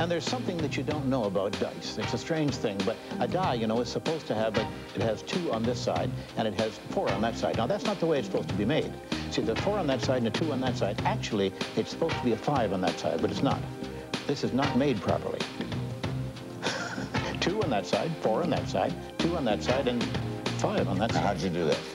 And there's something that you don't know about dice. It's a strange thing, but a die, you know, is supposed to have, it has 2 on this side, and it has 4 on that side. Now, that's not the way it's supposed to be made. See, the 4 on that side and a 2 on that side, actually, it's supposed to be a 5 on that side, but it's not. This is not made properly. 2 on that side, 4 on that side, 2 on that side, and 5 on that side. How'd you do that?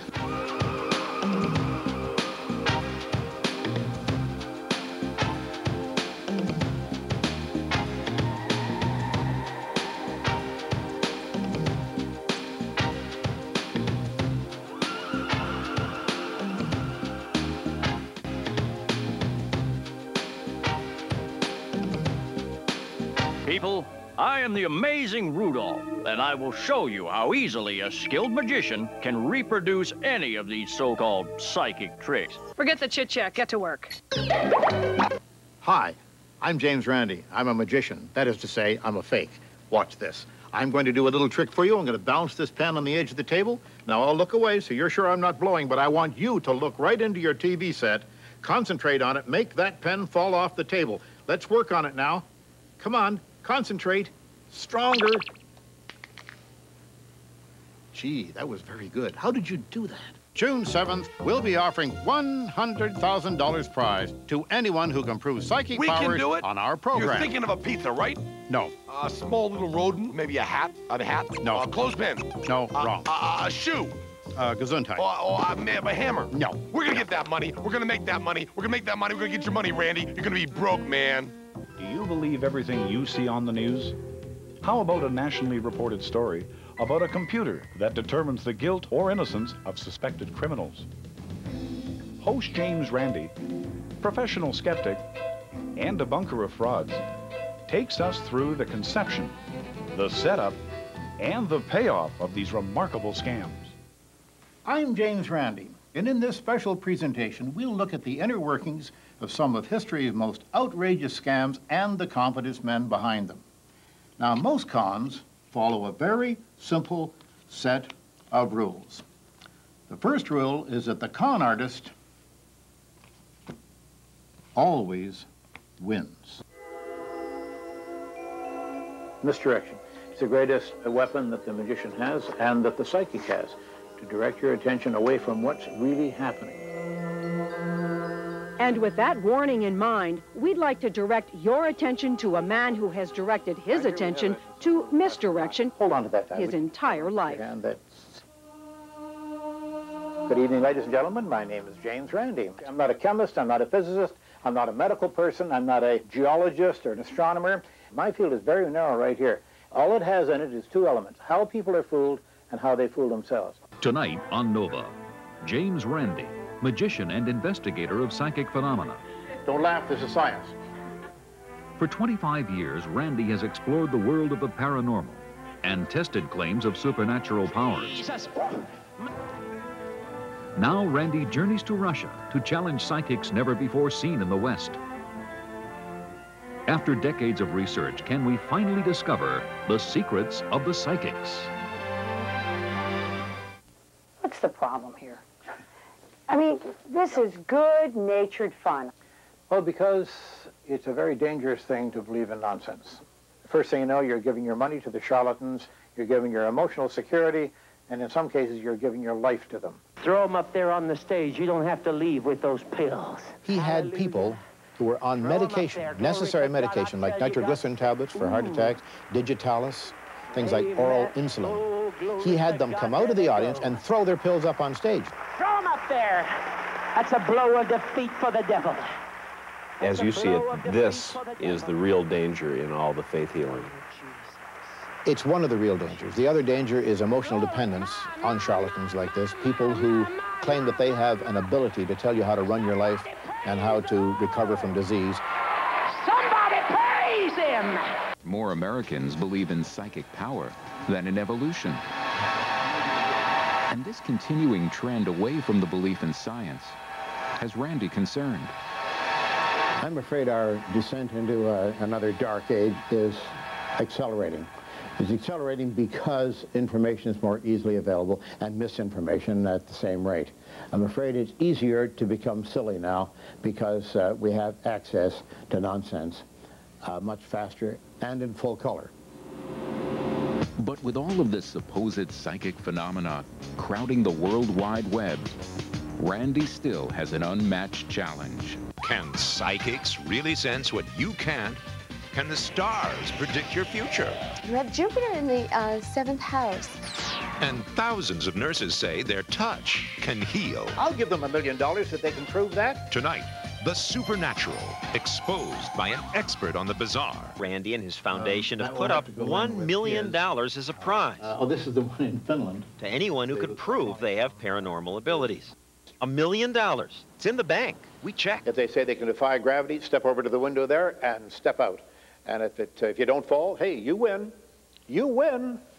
People, I am the amazing Rudolph, and I will show you how easily a skilled magician can reproduce any of these so-called psychic tricks. Forget the chit-chat, get to work. Hi, I'm James Randi. I'm a magician. That is to say, I'm a fake. Watch this. I'm going to do a little trick for you. I'm going to bounce this pen on the edge of the table. Now, I'll look away so you're sure I'm not blowing, but I want you to look right into your TV set, concentrate on it, make that pen fall off the table. Let's work on it now. Come on. Concentrate. Stronger. Gee, that was very good. How did you do that? June 7th, we'll be offering $100,000 prize to anyone who can prove psychic powers can do it? on our program. You're thinking of a pizza, right? No. A small little rodent, maybe a hat? No. A clothespin? No, wrong. A shoe? Gesundheit. Or a hammer? No. We're gonna get that money. We're gonna make that money. We're gonna make that money. We're gonna get your money, Randy. You're gonna be broke, man. Do you believe everything you see on the news? How about a nationally reported story about a computer that determines the guilt or innocence of suspected criminals? Host James Randi, professional skeptic and debunker of frauds, takes us through the conception, the setup, and the payoff of these remarkable scams. I'm James Randi, and in this special presentation, we'll look at the inner workings of some of history's most outrageous scams and the confidence men behind them. Now, most cons follow a very simple set of rules. The first rule is that the con artist always wins. Misdirection. It's the greatest weapon that the magician has and that the psychic has, to direct your attention away from what's really happening. And with that warning in mind, we'd like to direct your attention to a man who has directed his attention to misdirection Hold on to that. his entire life. And that's... Good evening, ladies and gentlemen. My name is James Randi. I'm not a chemist, I'm not a physicist, I'm not a medical person, I'm not a geologist or an astronomer. My field is very narrow right here. All it has in it is 2 elements: how people are fooled and how they fool themselves. Tonight on Nova, James Randi, magician and investigator of psychic phenomena. Don't laugh, this is science. For 25 years, Randi has explored the world of the paranormal and tested claims of supernatural powers. Now Randi journeys to Russia to challenge psychics never before seen in the West. After decades of research, can we finally discover the secrets of the psychics? What's the problem here? I mean, this is good-natured fun. Well, because it's a very dangerous thing to believe in nonsense. The first thing you know, you're giving your money to the charlatans, you're giving your emotional security, and in some cases, you're giving your life to them. Throw them up there on the stage. You don't have to leave with those pills. He had people who were on medication, necessary medication, like nitroglycerin tablets for heart attacks, digitalis, things like oral insulin. He had them come out of the audience and throw their pills up on stage. Throw them up there. That's a blow of defeat for the devil. As you see it, this is the real danger in all the faith healing. It's one of the real dangers. The other danger is emotional dependence on charlatans like this, people who claim that they have an ability to tell you how to run your life and how to recover from disease. Somebody praise him! More Americans believe in psychic power than in evolution. And this continuing trend away from the belief in science has Randi concerned. I'm afraid our descent into another dark age is accelerating. It's accelerating because information is more easily available and misinformation at the same rate. I'm afraid it's easier to become silly now because we have access to nonsense much faster and in full color. But with all of this supposed psychic phenomena crowding the World Wide Web, Randi still has an unmatched challenge. Can psychics really sense what you can't? Can the stars predict your future? You have Jupiter in the 7th house. And thousands of nurses say their touch can heal. I'll give them $1 million if they can prove that. Tonight, the supernatural, exposed by an expert on the bizarre. Randi and his foundation have put up $1 million as a prize. Oh, this is the one in Finland. To anyone who could prove they have paranormal abilities. $1 million. It's in the bank. We checked. If they say they can defy gravity, step over to the window there and step out. And if you don't fall, hey, you win. You win.